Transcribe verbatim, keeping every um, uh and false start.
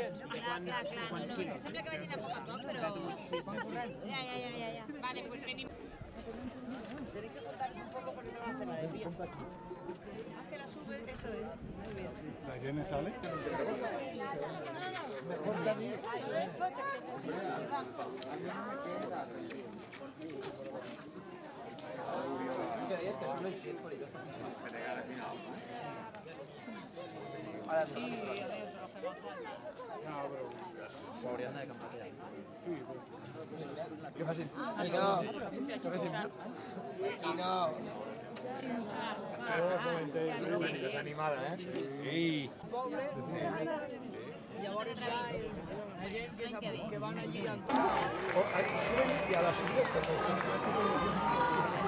saps? Clar, clar, clar. No, no, és que sembla que vagin a poc a poc, però... Ja, ja, ja, ja, ja. Vale, pues venim. Tenéis que contarnos un poco porque te va a hacer la de pie. Hace la sube, eso es. Muy bien. ¿La Irene sale? Mejor que a mí. ¿Qué creías que solo es por ellos? Ahora no, pero ho hauríem de canviar ja. Que facin. I no. Que facin. I no. És animada, eh? Sí. Llavors hi ha la gent que, que van allí amb... Suben i a la subida...